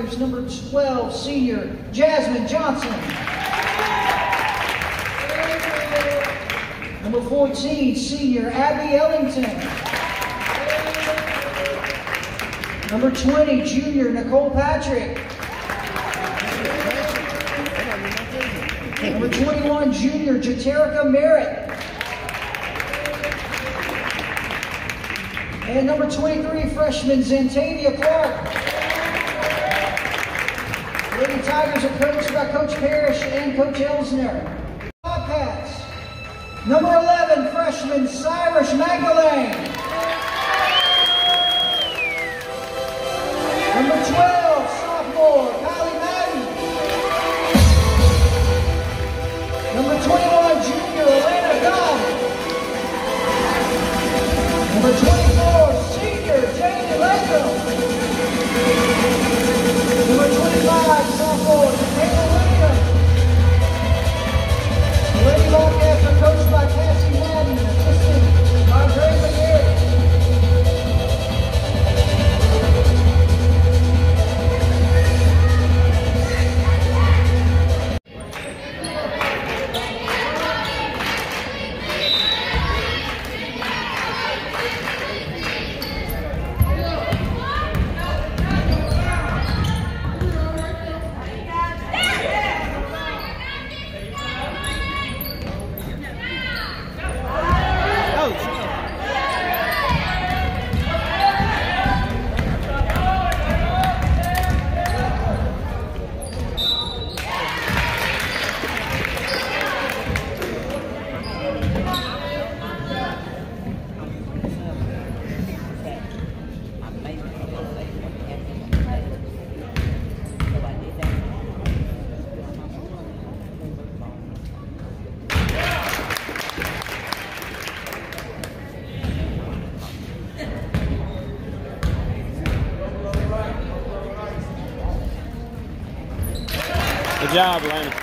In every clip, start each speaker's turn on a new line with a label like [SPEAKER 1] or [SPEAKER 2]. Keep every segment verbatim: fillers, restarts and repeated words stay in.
[SPEAKER 1] Tigers, number twelve, senior Jasmine Johnson. Number fourteen, senior Abby Ellington. Number twenty, junior Nicole Patrick. Number twenty-one, junior Jaterica Merritt. And number twenty-three, freshman Zantavia Clark. Lady Tigers are coached by Coach Parrish and Coach Elsner. Bobcats, number eleven, freshman Cyrus Magdalene. Number twelve, sophomore Kylie Madden. Number twenty-one, junior Elena Dunn. Number twenty-four, senior Jamie Latham. Number twenty-five, sophomore Taylor Williams. The Lady Bobcats are coached by Cassie Madden, assisted by Greg McGarrett.
[SPEAKER 2] Good job, Lana.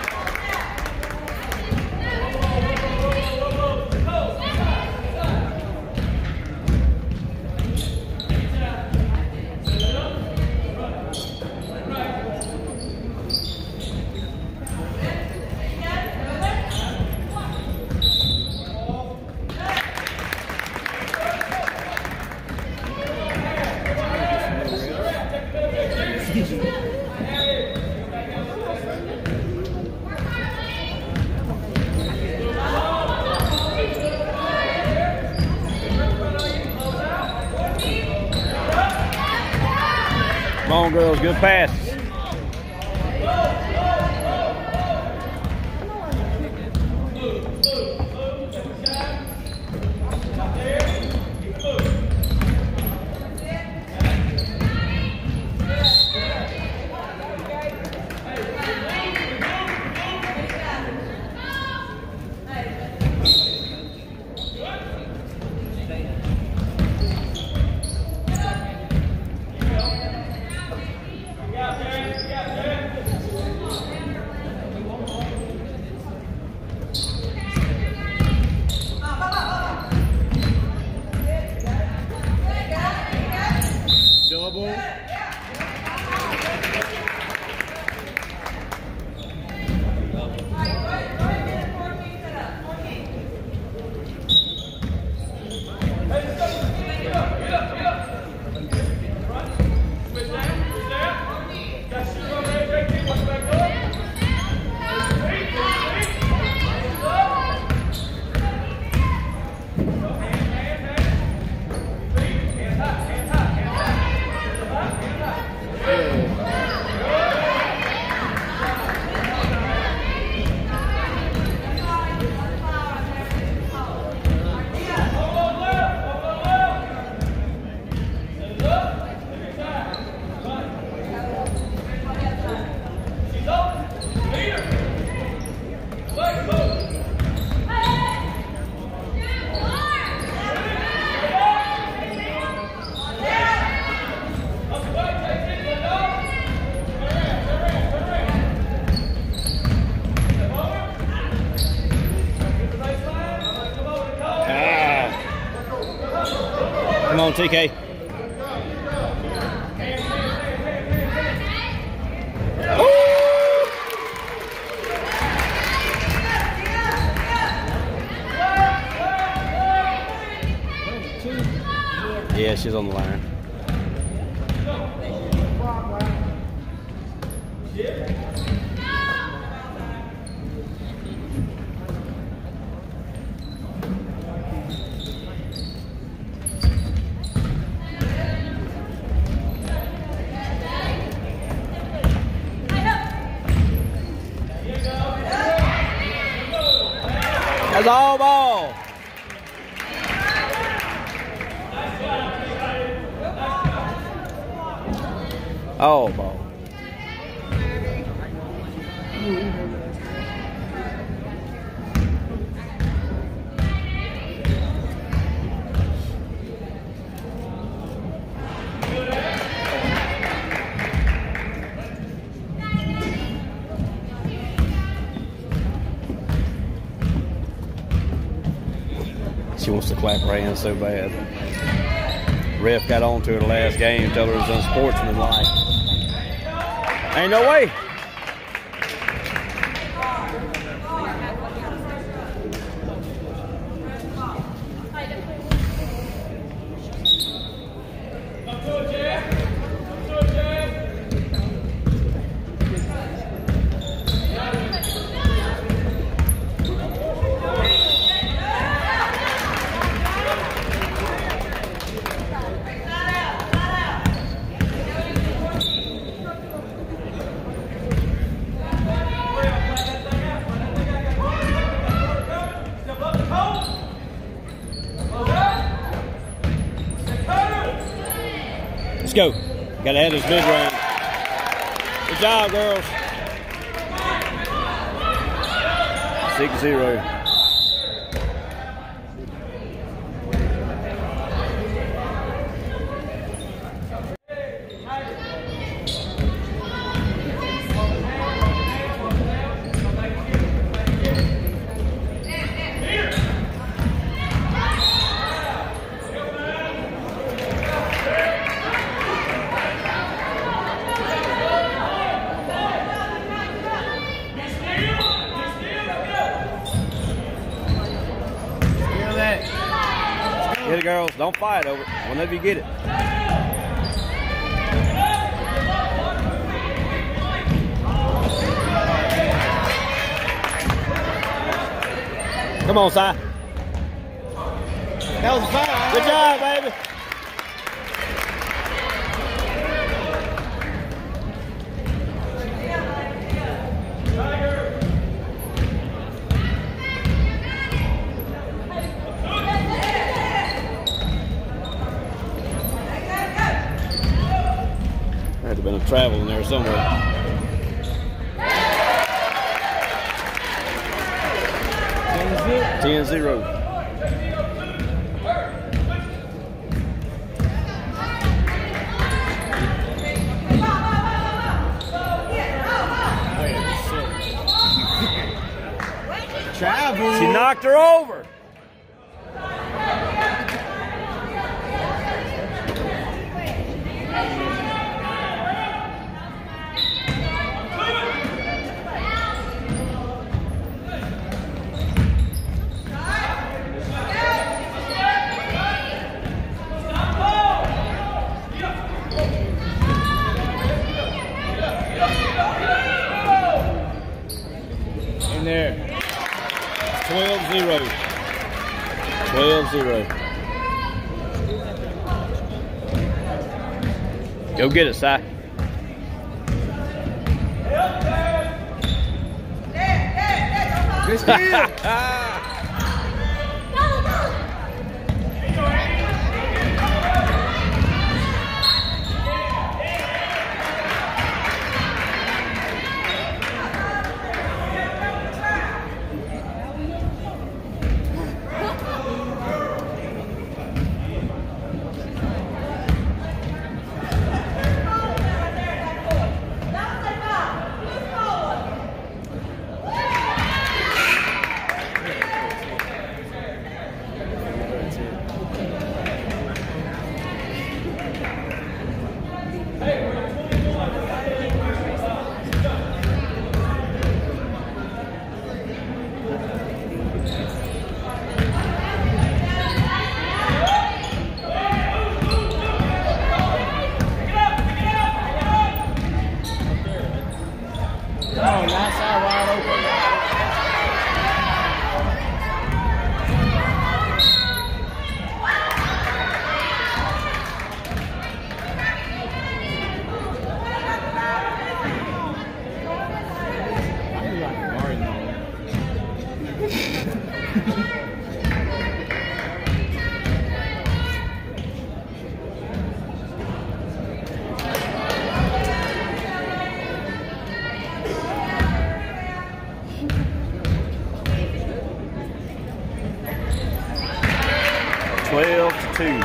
[SPEAKER 3] Come on, girls, good pass. Come on, T K. Yeah, she's on the line. That's all ball. All ball. She wants to clap her hands so bad. Ref got on to her the last game, told her it was unsportsmanlike. Ain't no way. Let's go. Gotta have this mid-range. Good job, girls. six zero. Get it, girls. Don't fight over it. Whenever you get it. Come on, Si.
[SPEAKER 2] That was a foul.
[SPEAKER 3] Good job, baby. Had to have been a travel in there somewhere. ten zero.
[SPEAKER 2] Travel.
[SPEAKER 3] She knocked her over.
[SPEAKER 2] In there.
[SPEAKER 3] twelve zero. twelve zero. Go get it, Si.
[SPEAKER 2] Good steal.
[SPEAKER 3] twelve to two.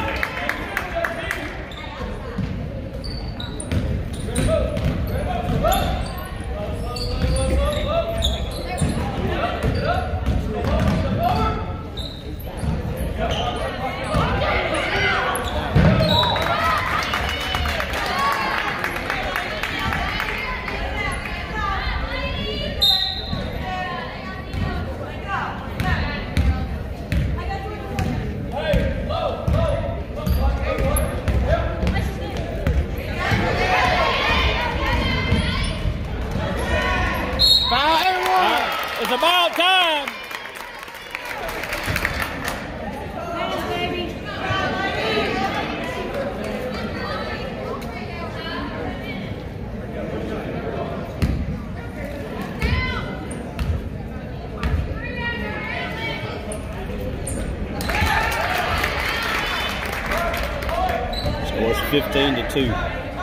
[SPEAKER 3] It's about time. Score's fifteen to two.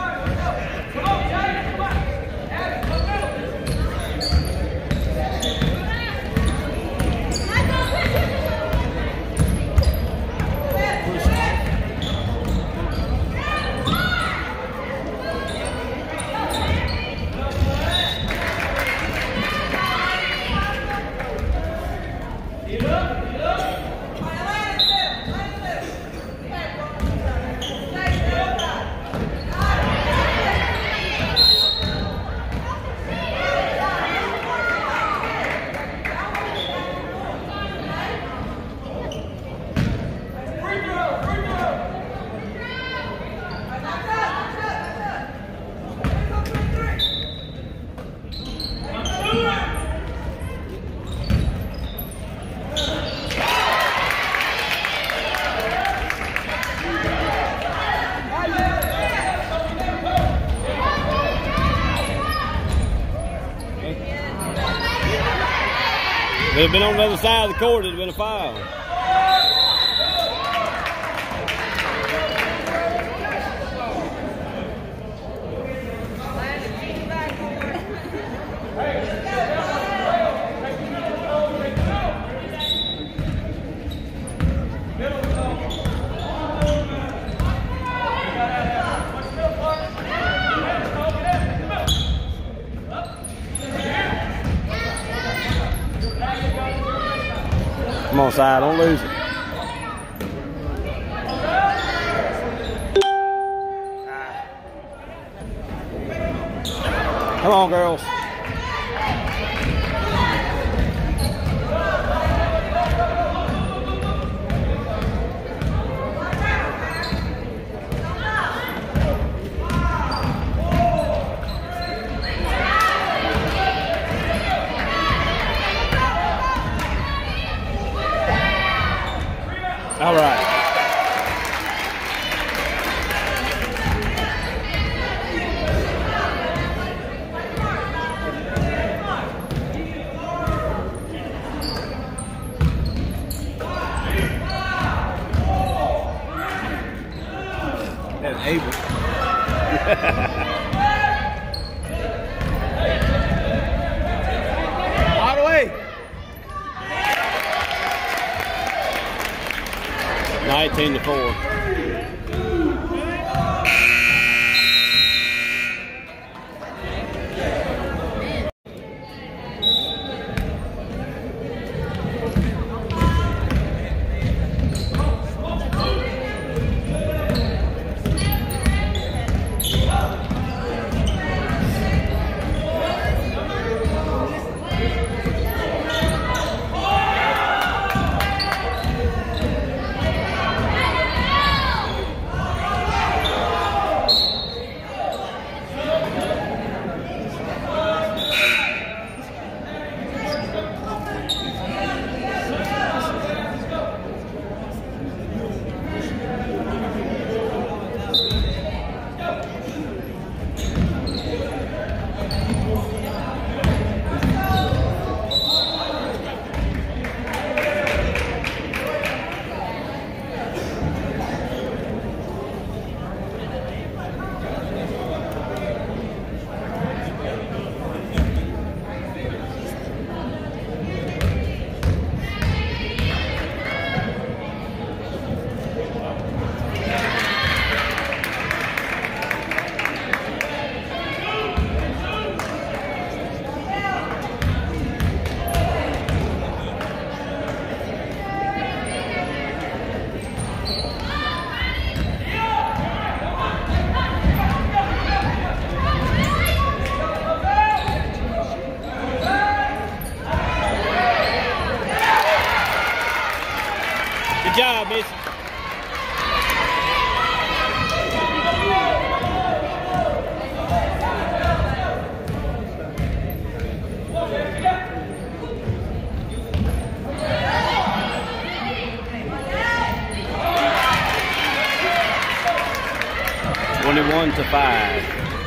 [SPEAKER 3] If it had been on the other side of the court, it would have been a foul. Come on, side, don't lose it. Come on, girls. All right.
[SPEAKER 2] That's able. All the way.
[SPEAKER 3] nineteen to four. job, Miss. Twenty-one to five.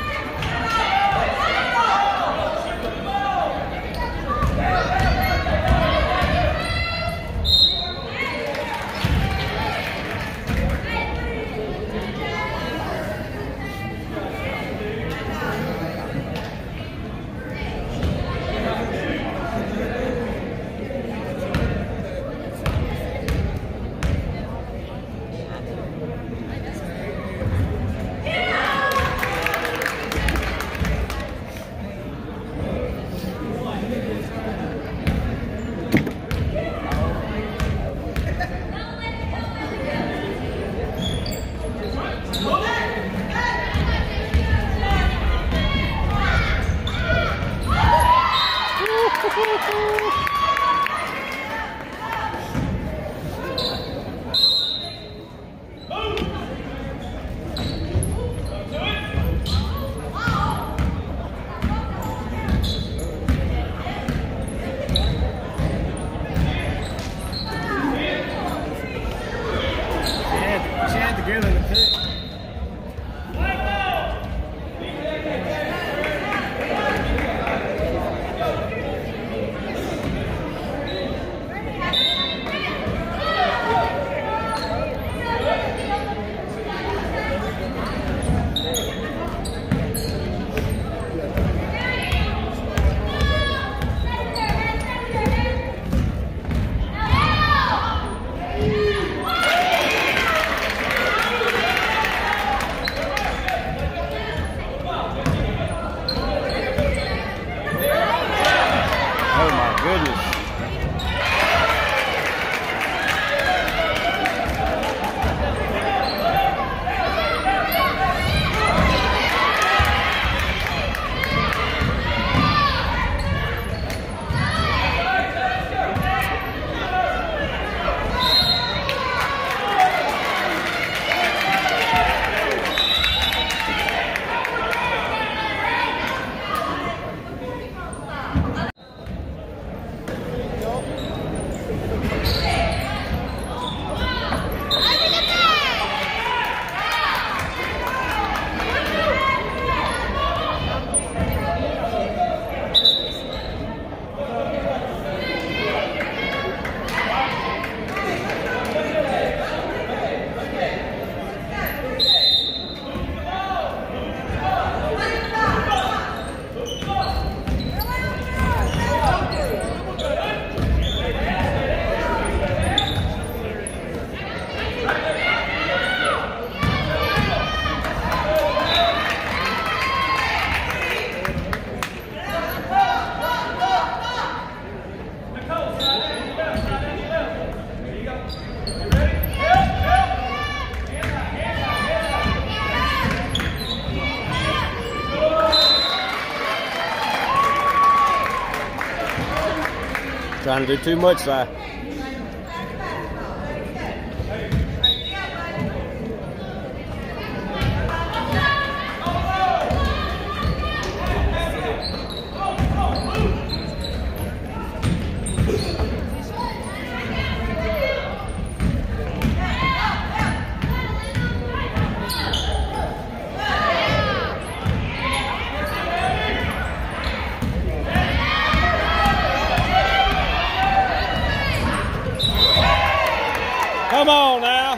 [SPEAKER 3] Trying to do too much, Si. Come on now.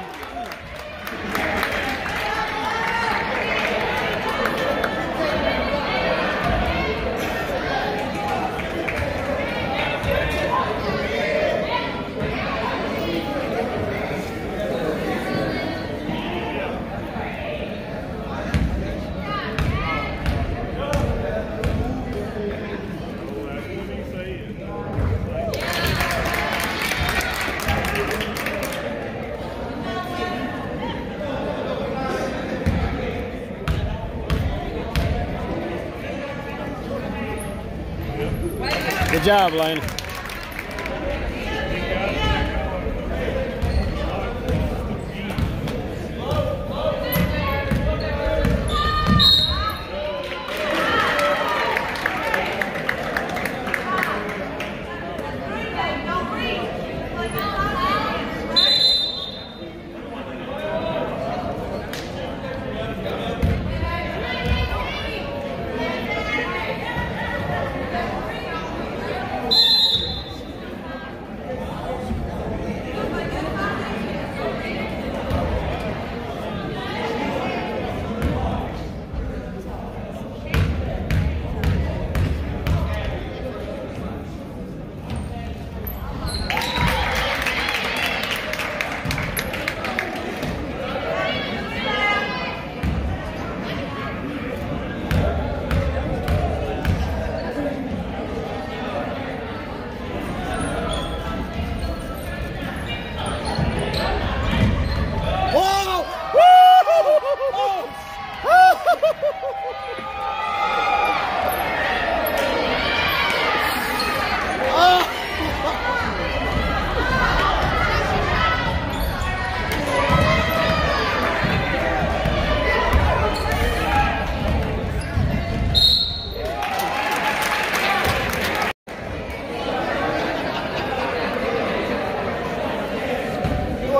[SPEAKER 3] Good job, Lane.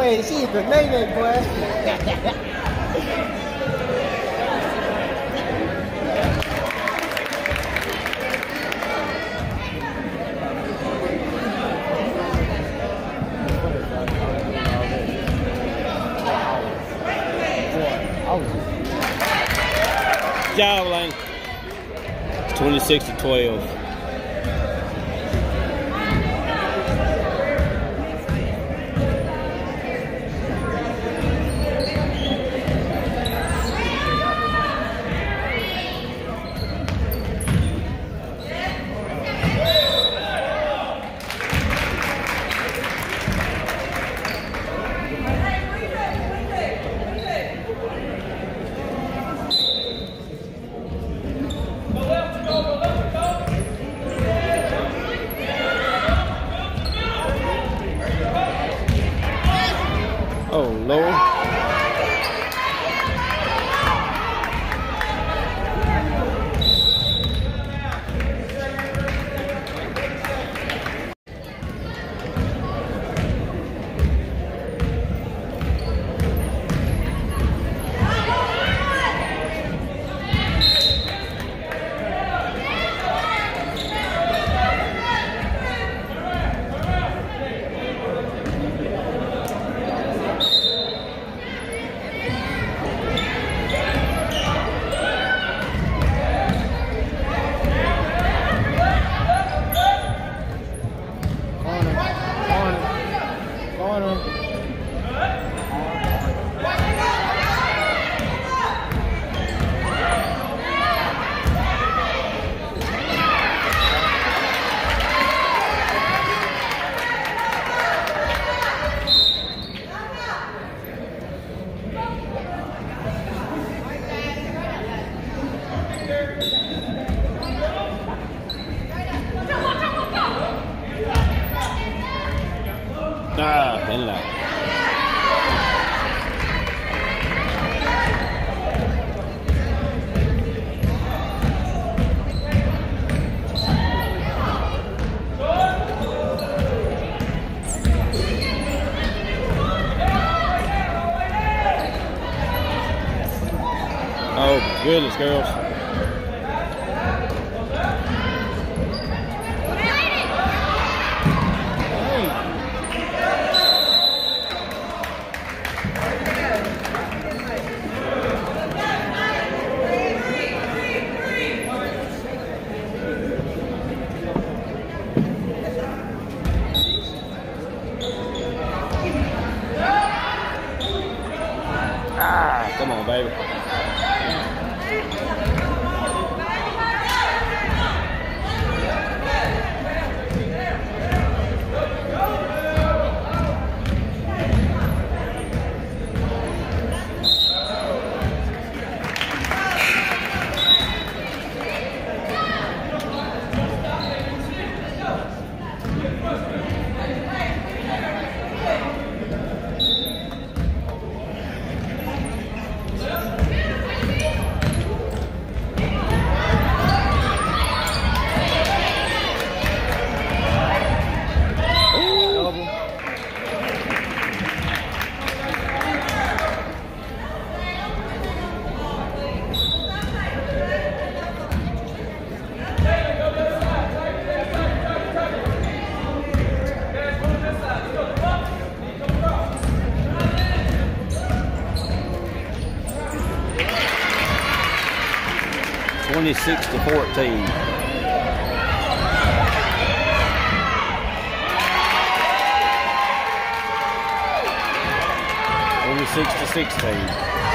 [SPEAKER 4] Boy, she is the name, boy.
[SPEAKER 3] Good job, Lane. It's twenty-six to twelve. Oh, Lord. Ah, in line. Oh, my goodness, girls. Ah, come on, baby. twenty-six to fourteen. twenty-six to sixteen.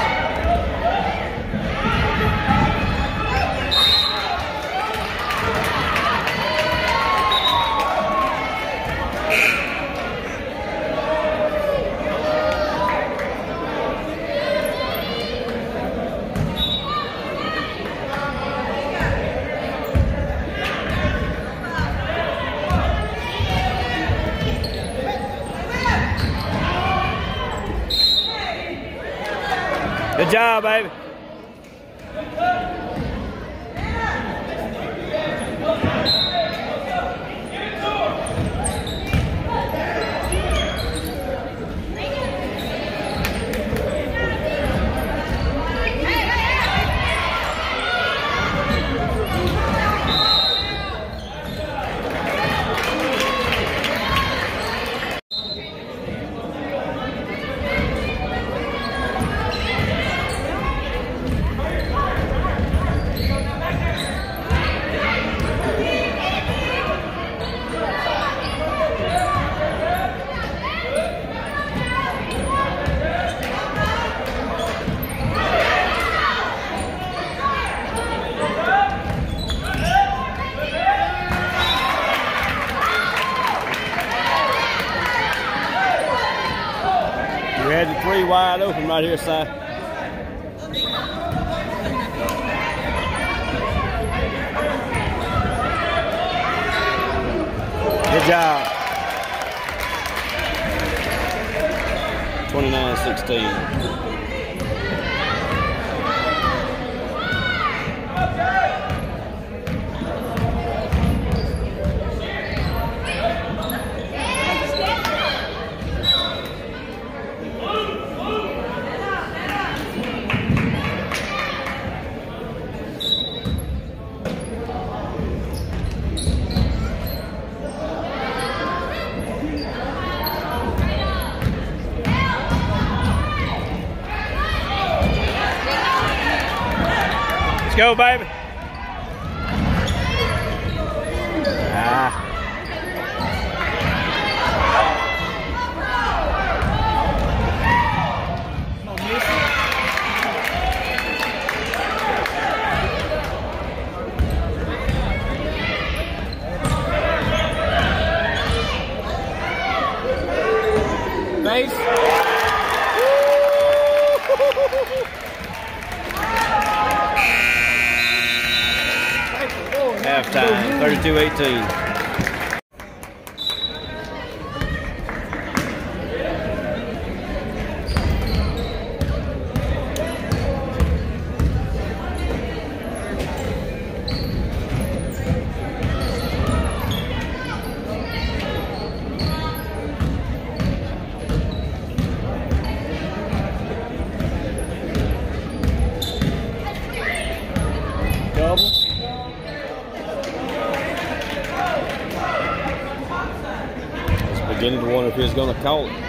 [SPEAKER 3] Good job, baby. We had the three wide open right here, Si. Good job. twenty-nine sixteen. Let's go, baby. Ah. Base. Halftime, thirty-two eighteen. Double. Beginning to wonder if he's going to call it.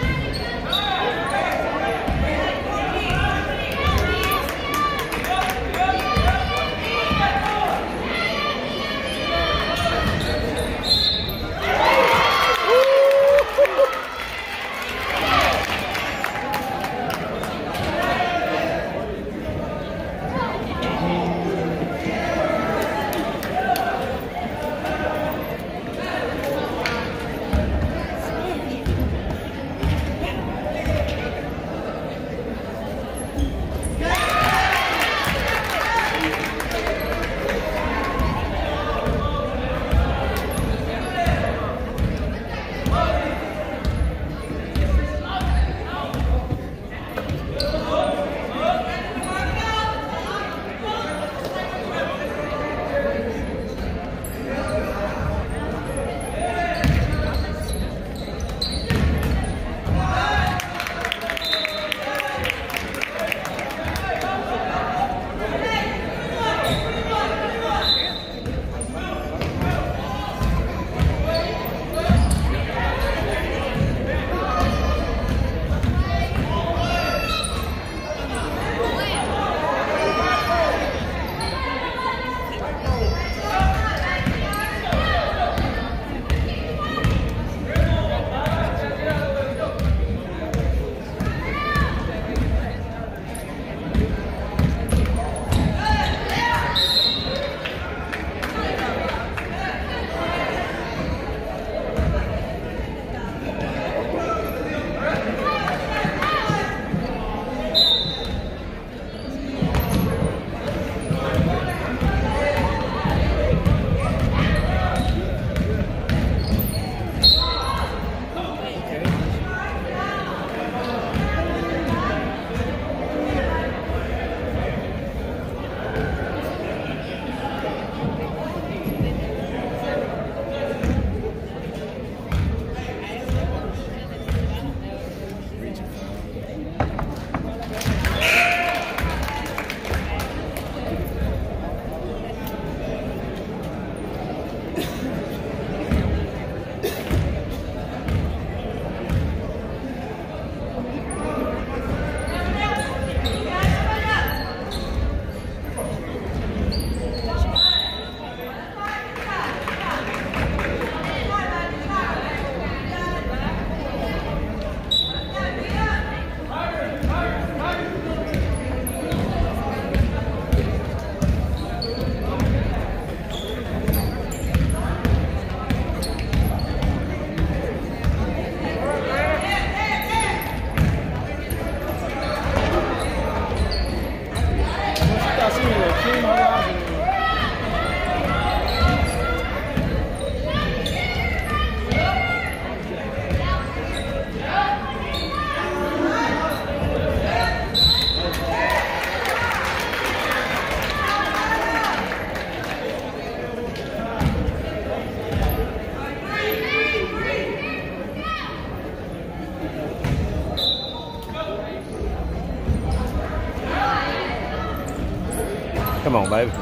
[SPEAKER 3] Come on, baby.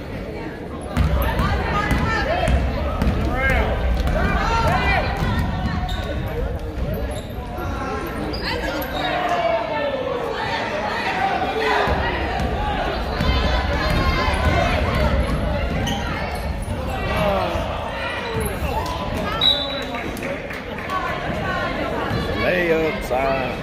[SPEAKER 3] Layup side.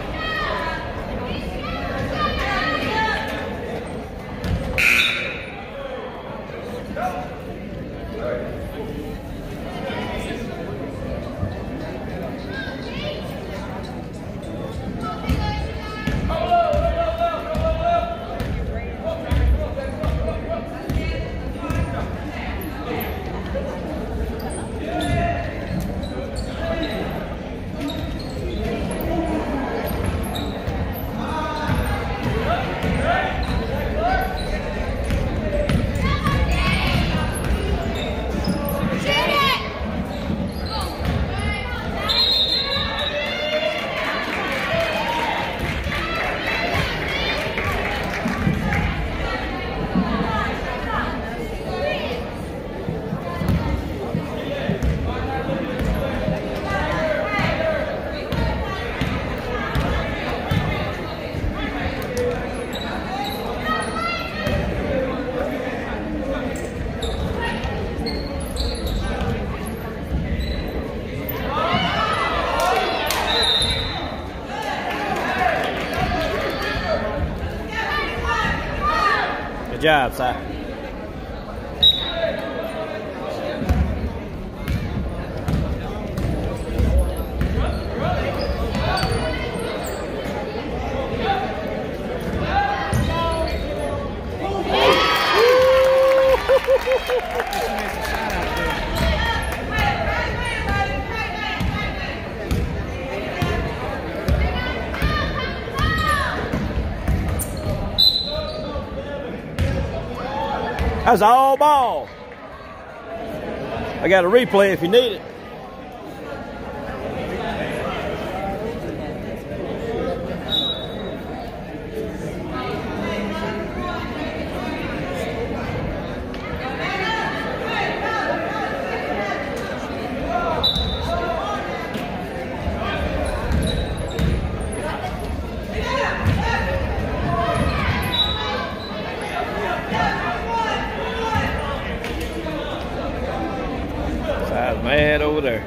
[SPEAKER 3] Good job, Si. That's all ball. I got a replay if you need it. Side's mad over there.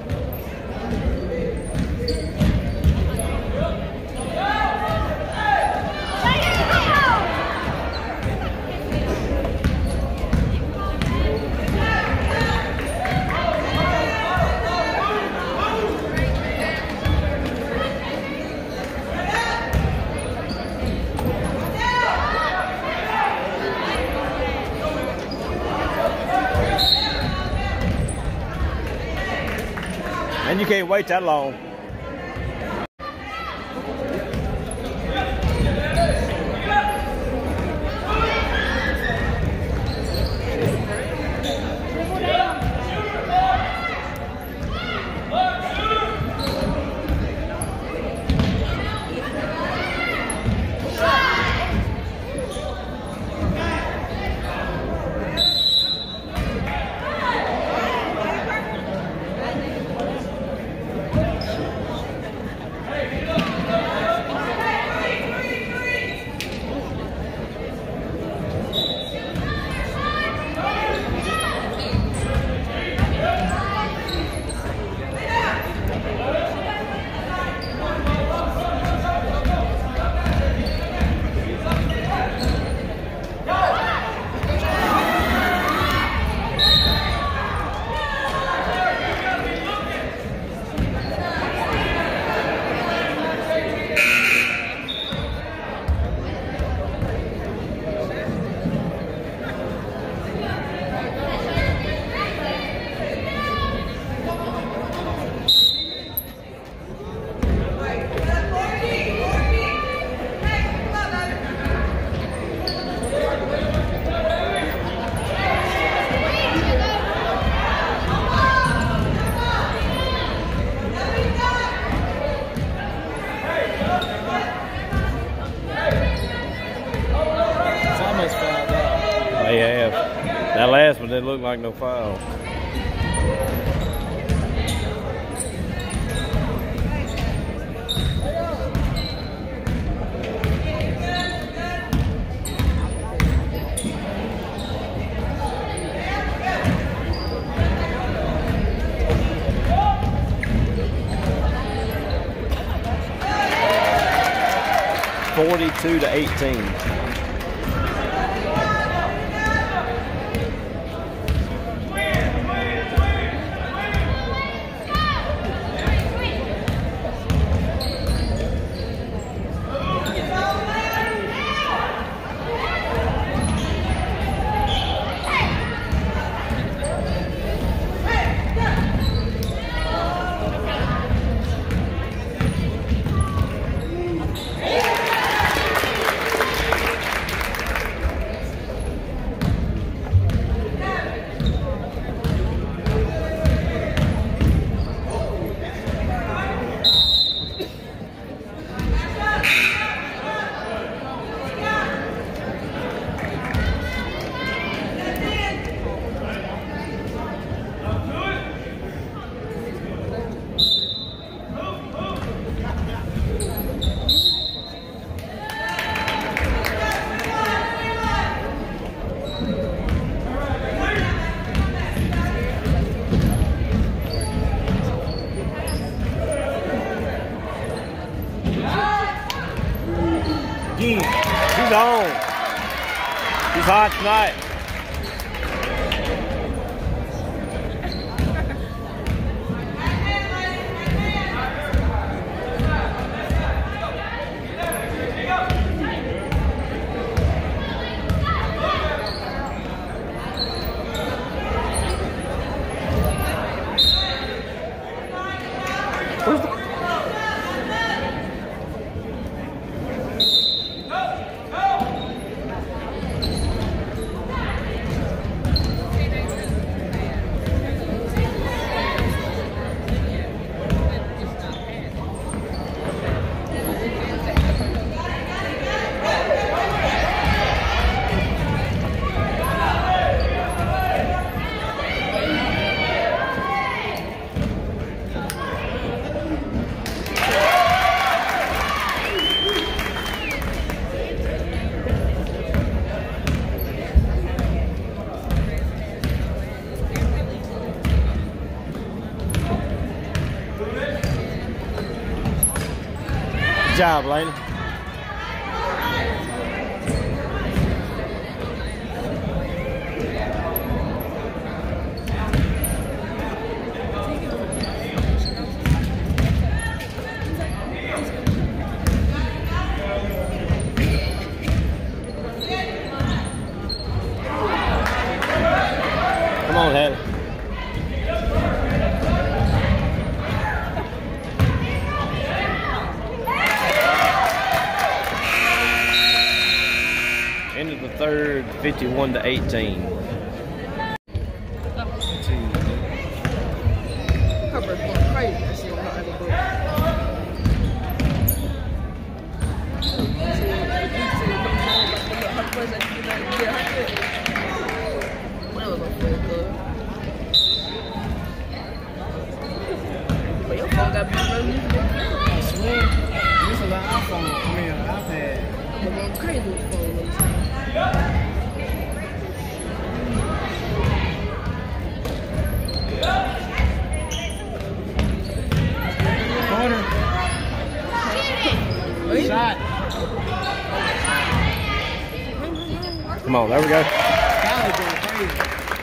[SPEAKER 3] And you can't wait that long. didn't look like no foul. forty-two to eighteen. He's on. He's hot tonight. Good job, Lane. Come on, Haley. End of the third, fifty-one to eighteen.
[SPEAKER 4] Hubbard's going crazy. That shit on the book. But your phone got better than this.
[SPEAKER 2] I swear, this is an iPhone. I mean, an iPad.
[SPEAKER 4] I'm going crazy with the phone.
[SPEAKER 2] Corner. Shot.
[SPEAKER 3] Come on, there we go.
[SPEAKER 2] Golly, going crazy.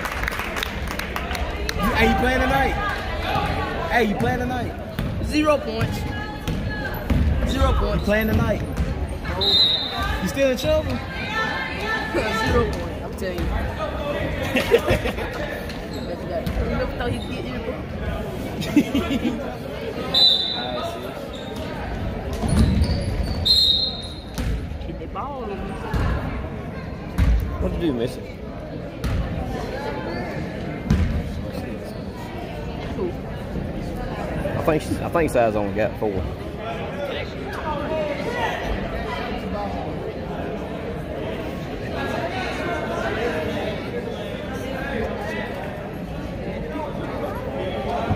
[SPEAKER 2] You, hey, you playing tonight? Hey, you playing tonight?
[SPEAKER 4] Zero points. Zero
[SPEAKER 2] You
[SPEAKER 4] points.
[SPEAKER 2] playing tonight? You still in trouble?
[SPEAKER 4] Zero points. I'm telling you. You never thought he'd get here, bro. Keep that ball on him.
[SPEAKER 3] What did you do, Missy?
[SPEAKER 4] Cool.
[SPEAKER 3] I think she's, I think Si's only got four.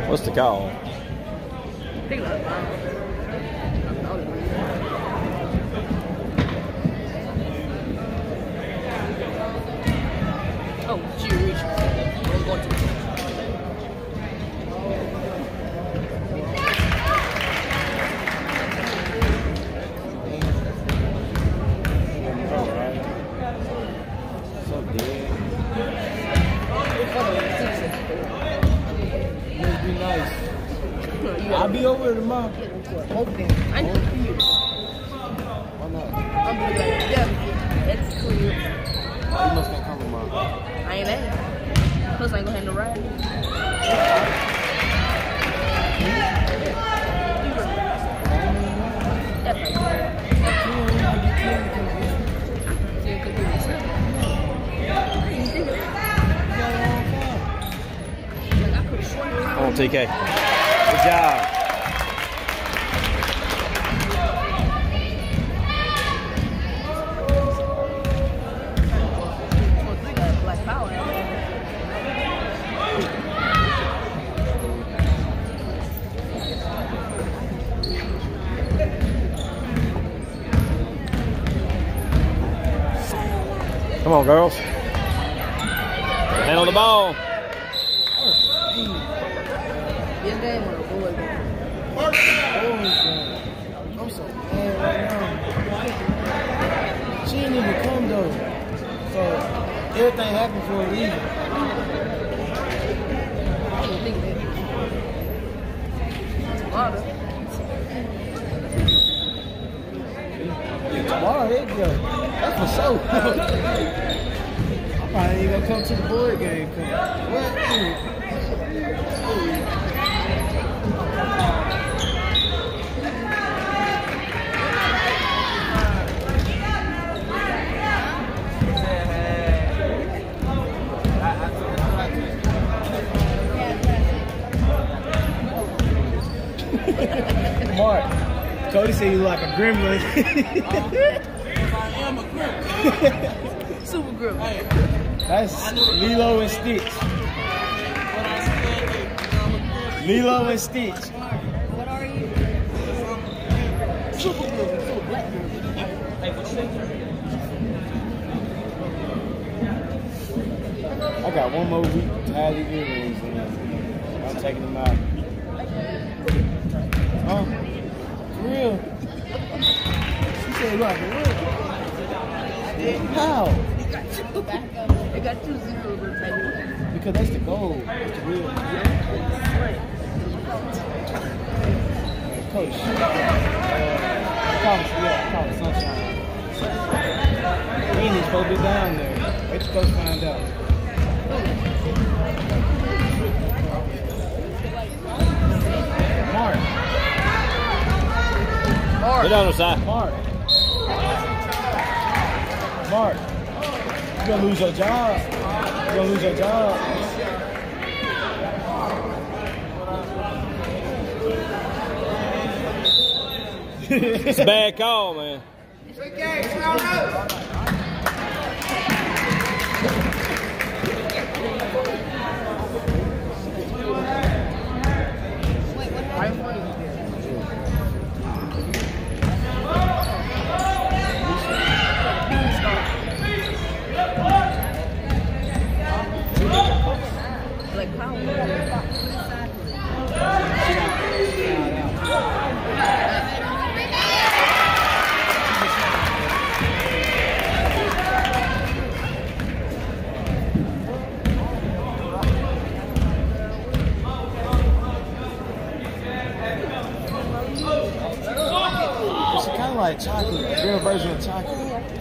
[SPEAKER 3] What's the call?
[SPEAKER 4] Think about it. Oh, she reached. I'm going to.
[SPEAKER 2] So dead. Must be nice. I'll be over tomorrow. Hoping.
[SPEAKER 4] I know you.
[SPEAKER 2] Why not?
[SPEAKER 4] I'm gonna be like, yeah, that's clear.
[SPEAKER 2] You must not come tomorrow.
[SPEAKER 4] I ain't at it. Plus, I ain't gonna have no ride. That's right. Yeah, could do this. I didn't think of it. Like, I could've sworn it was-
[SPEAKER 3] Come on, T K. Good job.
[SPEAKER 4] Black power.
[SPEAKER 3] Come on, girls. Hand on the ball.
[SPEAKER 4] This game or a boy game?
[SPEAKER 2] I'm so mad right now. She didn't even come though. So everything happened for a reason.
[SPEAKER 4] I didn't think that. Tomorrow.
[SPEAKER 2] Tomorrow, there you go. That's for sure. I probably ain't gonna come to the boy game. Cause what? Mark, Cody said you look like a gremlin.
[SPEAKER 4] Super group.
[SPEAKER 2] That's Lilo and Stitch. Lilo and Stitch.
[SPEAKER 4] What are you? Super group. So black group.
[SPEAKER 2] I got one more week to tie the earrings in. I'm taking them out. Huh? For real? She said you like a real. How?
[SPEAKER 4] They got two zero groups.
[SPEAKER 2] Because that's the goal. That's the real. Coach. Uh, call it, yeah, call it Sunshine. He ain't supposed to be down there. Wait till Coach find out. Mark.
[SPEAKER 3] Get on the side.
[SPEAKER 2] Mark. Mark. You're gonna lose your job. You're gonna lose your job.
[SPEAKER 3] It's a bad call, man.
[SPEAKER 4] Like power.
[SPEAKER 2] It's kind of like chocolate, real version of chocolate.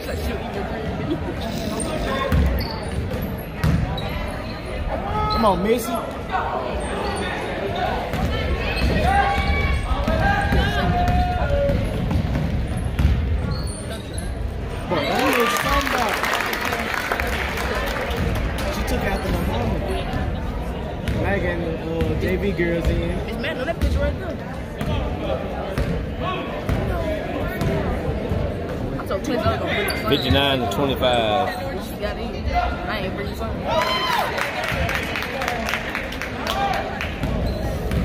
[SPEAKER 2] Come on, Missy. Boy, that was somebody. She took after my mama. Mag and the uh, J V girls in.
[SPEAKER 4] It's man on that picture right there. I told Twins I was gonna bring the son.
[SPEAKER 3] fifty-nine to twenty-five.
[SPEAKER 4] She got in. I ain't bring the son.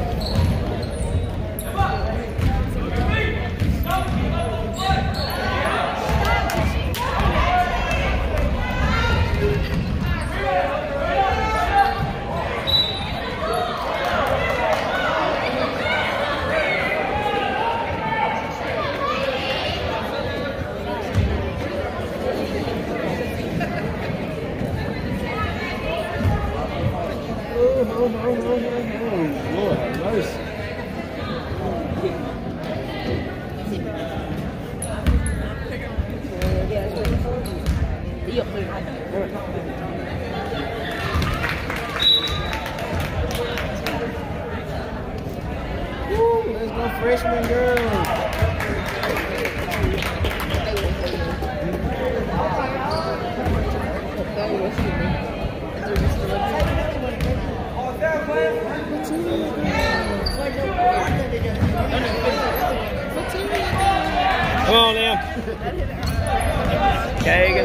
[SPEAKER 2] Woo, let's go freshman girls.
[SPEAKER 3] Come on now. Kagan.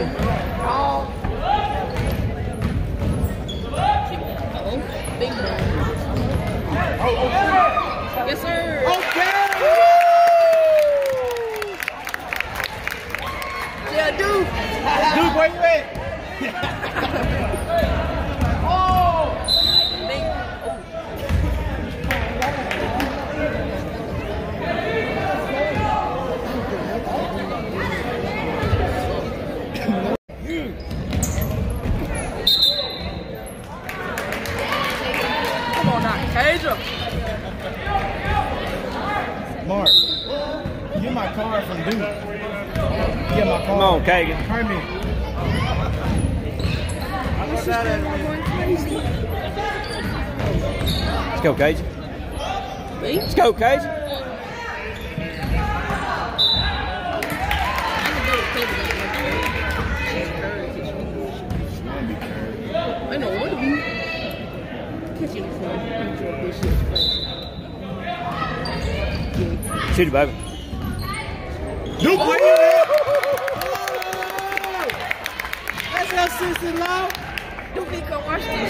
[SPEAKER 4] Big man. Yes, sir.
[SPEAKER 2] Okay.
[SPEAKER 4] Yeah, dude.
[SPEAKER 2] Dude, where you at?
[SPEAKER 4] Big. Come on now, Cage up.
[SPEAKER 2] Mark, get my card from Duke. Get my card.
[SPEAKER 3] Come on, Kagan.
[SPEAKER 2] Permit.
[SPEAKER 3] Let's go, Cage. Let's go, Cage.
[SPEAKER 4] I know what to be. Catch it before this shit.
[SPEAKER 3] Shoot it, baby.
[SPEAKER 2] Duke, where you at? That's our sister-in-law.
[SPEAKER 4] Duke, you come watch this.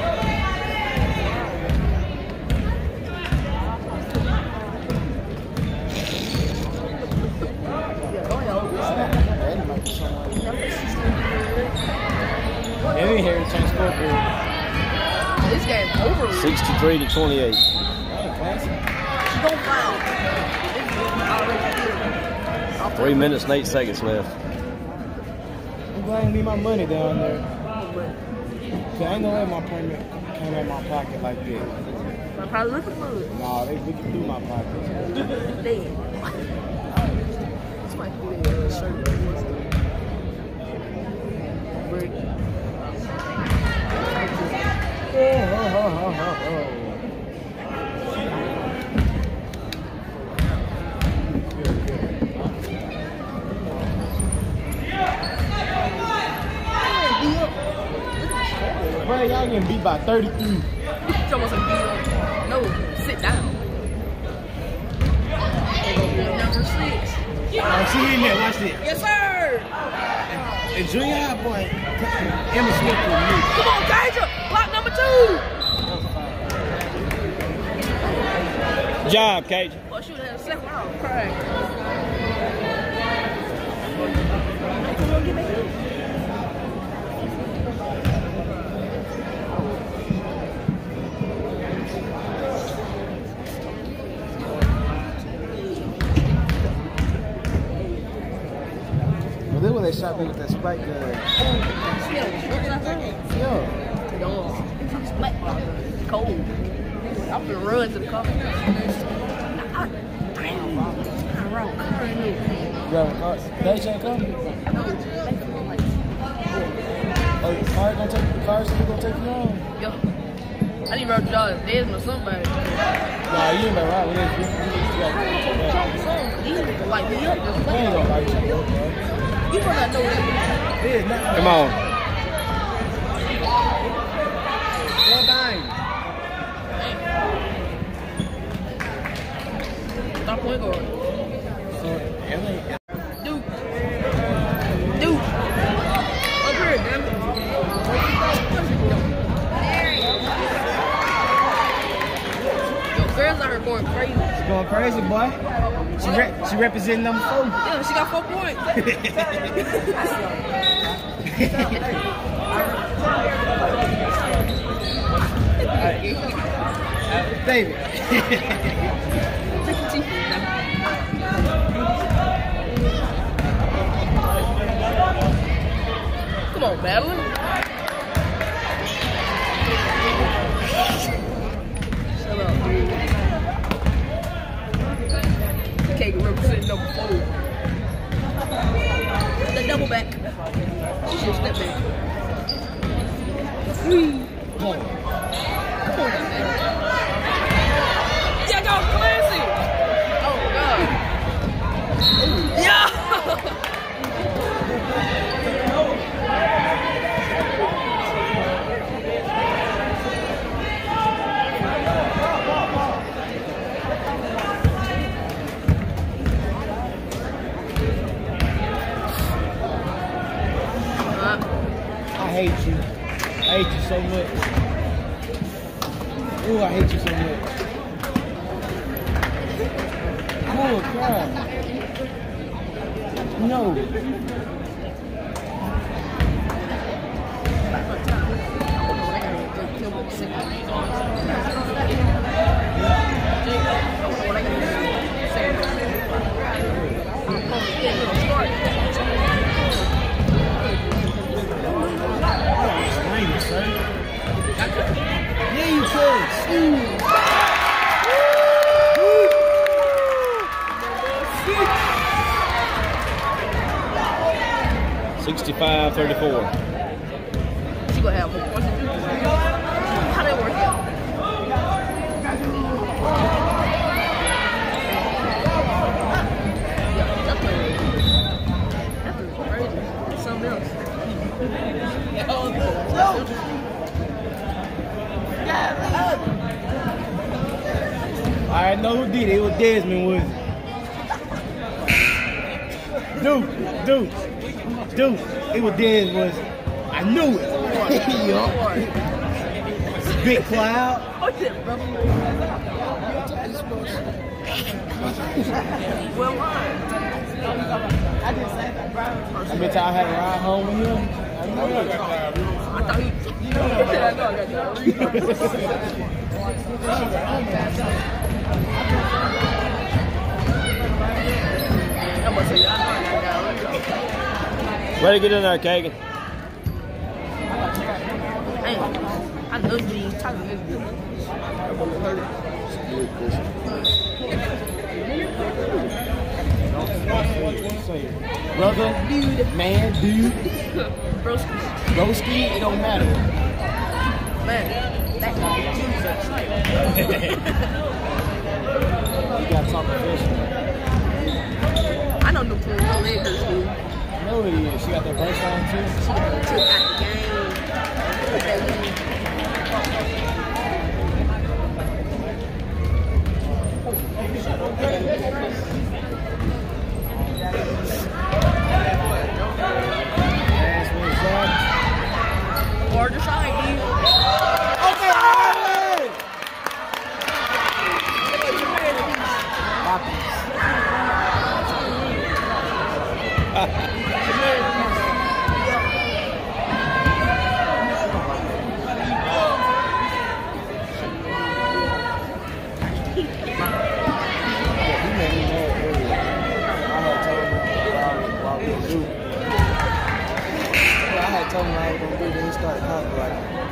[SPEAKER 2] Any here to change score period.
[SPEAKER 4] This game over.
[SPEAKER 3] sixty-three to twenty-eight.
[SPEAKER 4] She don't foul.
[SPEAKER 3] Three minutes and eight seconds left.
[SPEAKER 2] I'm glad I leave my money down there. Cause I ain't gonna let my permit come in my pocket like this.
[SPEAKER 4] I'm probably looking for it.
[SPEAKER 2] Nah, they looking through my pocket.
[SPEAKER 4] Dead. This might be a shirt. Break.
[SPEAKER 2] Oh, oh, oh, oh, oh. Bro, y'all getting beat by thirty-three.
[SPEAKER 4] It's almost a beat up. No, sit down. Number six.
[SPEAKER 2] Oh, she in there, watch this.
[SPEAKER 4] Yes, sir.
[SPEAKER 2] And junior high boy, Emma Smith with me.
[SPEAKER 4] Come on, Gager. Block number two.
[SPEAKER 3] Good job, Cage.
[SPEAKER 4] Oh, shoot, had a second round. Crack.
[SPEAKER 2] Well, then when they shot me with that spike gun. Yeah.
[SPEAKER 4] Cold. I'm gonna run to the car. Damn. I run car in there.
[SPEAKER 2] You got a car? They ain't coming? Oh, the car gonna take the car, so you gonna take you on?
[SPEAKER 4] Yo. I need to run to Jordan Desmond or somebody.
[SPEAKER 2] Nah, you ain't been right with this. You got
[SPEAKER 4] These niggas like me up.
[SPEAKER 2] They ain't gonna like you, bro.
[SPEAKER 4] You probably not know that.
[SPEAKER 2] It is not.
[SPEAKER 3] Come on.
[SPEAKER 2] Well done.
[SPEAKER 4] Stop point guard.
[SPEAKER 2] So, Emily,
[SPEAKER 4] Duke. Duke. Up here, damn it. Yo, girls out here going crazy.
[SPEAKER 2] she's going crazy, boy. She re she representing number four.
[SPEAKER 4] Yeah, she got four points.
[SPEAKER 2] Baby.
[SPEAKER 4] Come on, Madeline. Shut up, dude. Kagan representing number four. The double back. She should step back. Wee.
[SPEAKER 2] Come on.
[SPEAKER 4] Yeah, go Clancy. Oh God. Yeah.
[SPEAKER 2] I hate you. I hate you so much. Ooh, I hate you so much. Oh, God. No. Yeah, you could.
[SPEAKER 3] sixty-five thirty-four.
[SPEAKER 4] She gonna have more. How they work out? That's crazy. Something else.
[SPEAKER 2] I know who did it. It was Desmond, was it? Dude, dude, dude. It was Desmond, was it? I knew it. Yup. Big cloud.
[SPEAKER 4] Oh shit, brother. Well, why?
[SPEAKER 2] I bet y'all had a ride home with him. I know it.
[SPEAKER 4] I thought he. I know I got I'm gonna say, I
[SPEAKER 3] Way to get in there, Kagan.
[SPEAKER 4] Hey, I know you talking this good.
[SPEAKER 2] Brother, dude, man, dude,
[SPEAKER 4] Broski.
[SPEAKER 2] broski, it don't matter.
[SPEAKER 4] Man, that guy.
[SPEAKER 2] You gotta talk professional.
[SPEAKER 4] I know no fool, no leg hurts, dude.
[SPEAKER 2] I know it is. She got that verse on too.
[SPEAKER 4] She got the tip out the game.
[SPEAKER 2] Last one's done.
[SPEAKER 4] Or the side, dude.
[SPEAKER 2] Okay. Told me I was gonna do then he started talking like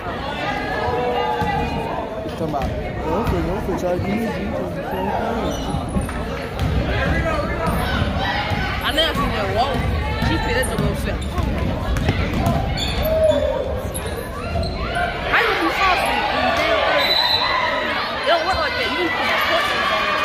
[SPEAKER 2] talking about well, I'm finna, I'm finna try to use you for the same thing.
[SPEAKER 4] I never seen that walk. She said that's a little shit. How you do saucy in the damn thing? It don't work like that. You need to put your portions on it.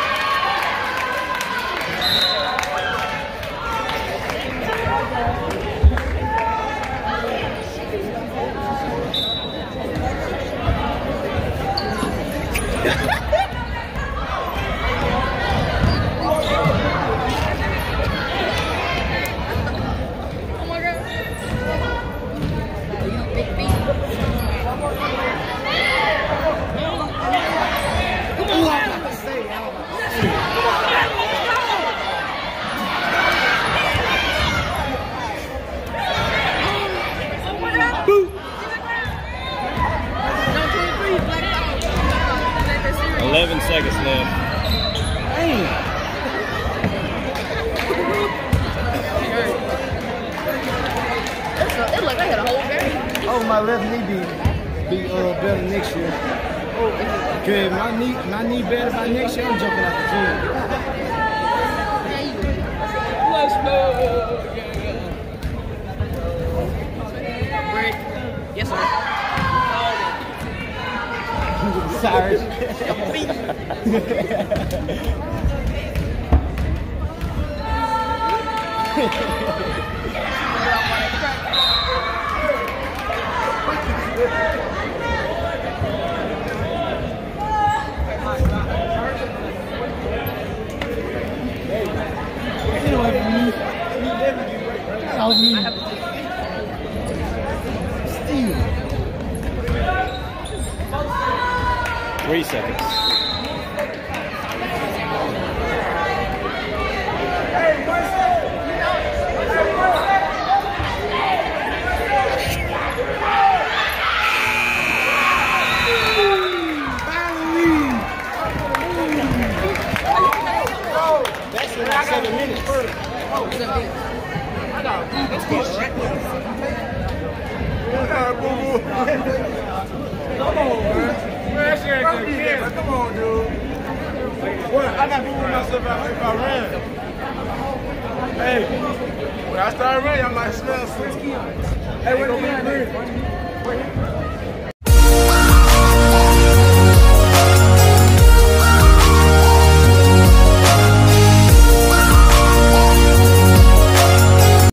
[SPEAKER 3] eleven seconds left.
[SPEAKER 2] Damn.
[SPEAKER 4] It looked like I had a whole game.
[SPEAKER 2] Oh, my left knee be be uh, better next year. Okay, my knee my knee better by next year. I'm jumping out the gym.
[SPEAKER 4] Let's go. Break. Yes, sir.
[SPEAKER 3] Three seconds.
[SPEAKER 2] That's in like seven minutes.
[SPEAKER 4] Oh, seven minutes. I got that's good.
[SPEAKER 2] Come on, man. Man, shit ain't gonna get it. Come on, dude. What? I got to move myself out if I ran. Hey, when I start running, I might smell something. Hey, what are you doing?